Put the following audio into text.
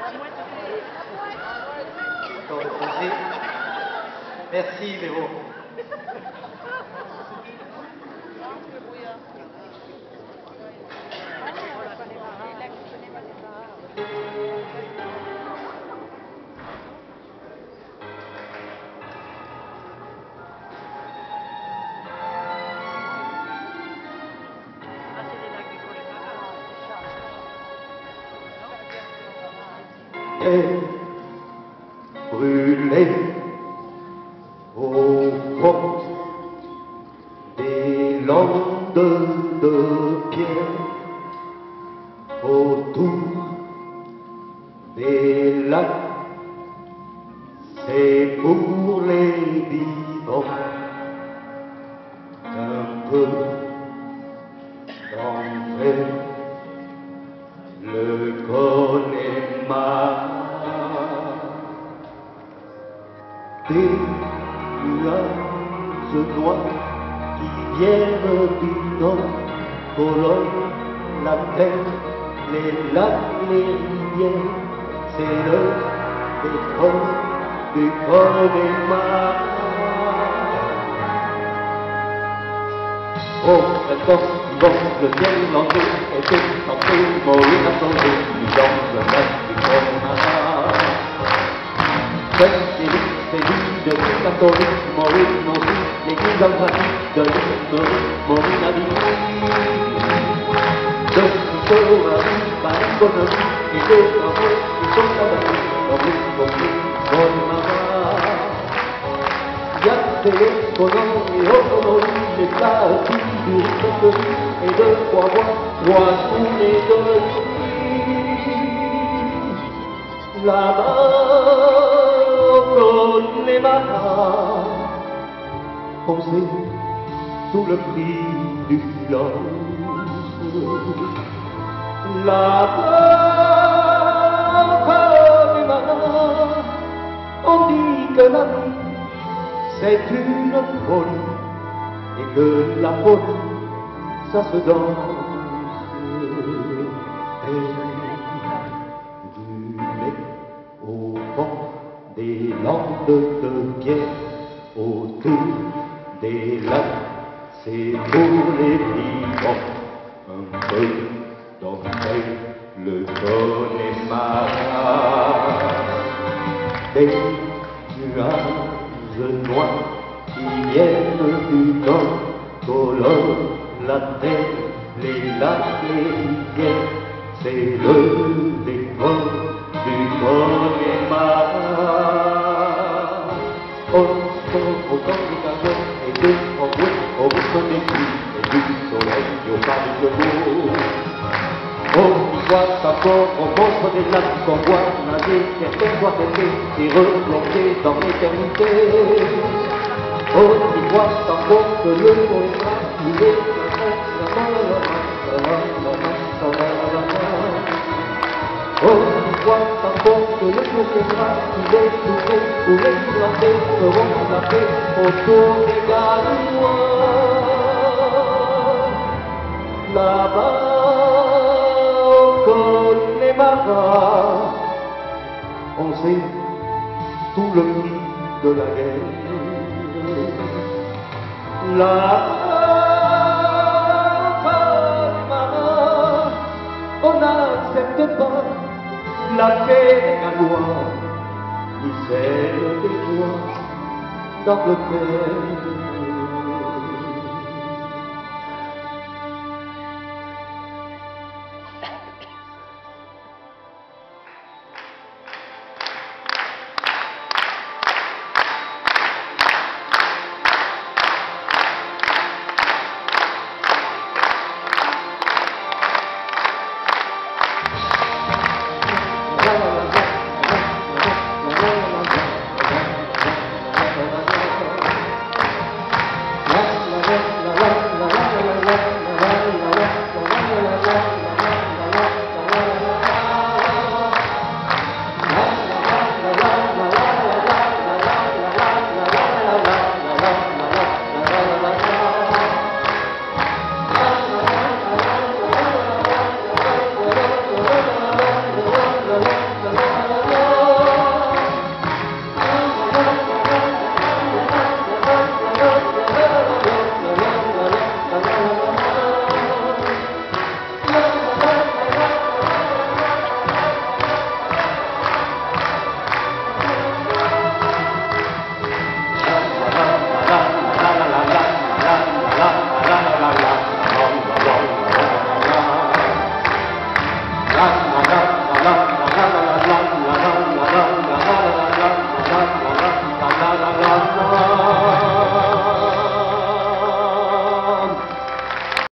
Encore reposé. Merci, Véro. Et brûlé au fond des landes de pierre, autour des lacs, c'est pour les vivants un peu d'enfer. Le connemara des nuages noirs qui viennent du nord colorent la terre, les lacs, les rivières, c'est le pétrole du Connemara. Au printemps suivant, le ciel l'enjeu était tenté, mourir à changer, dans le lac du Connemara. C'est l'île de l'île catholique, mourir non plus, l'église en pratique de l'île mourir à vie. De Nicolas, par l'économie, et des travaux qui sont abattus, dans le Connemara. Téléphonant et autonomie, les plastiques du risque et de trois mois journées de nuit. Là-bas, au Connemara, on sait tout le prix du silence. Là-bas, au Connemara, on dit que la vie c'est une folie, et que la folie, ça se danse. Et du lait au fond des landes de pierre, autour des lacs, c'est pour les vivants un peu d'enfer, le Connemara. Des nuages noirs qui viennent du nord colorent la terre, les lacs, les rivières, c'est le décor du Connemara. Au temps du carbone et de framboise, au rythme des pluies et du soleil au pas du beau. On voit sa forme au ventre des lacs qu'on voit nager, certaines voient rêver et replonger dans l'éternité. On y voit sa forme que le Connemara, il est on y voit sa forme que le Connemara, il est trouvé où les Irlandais feront la paix autour des Gallois. Là-bas, Connemara, on sait tout le prix de la guerre. Là-bas, Connemara, on n'accepte pas la paix des Gallois, ni celle des rois d'Angleterre.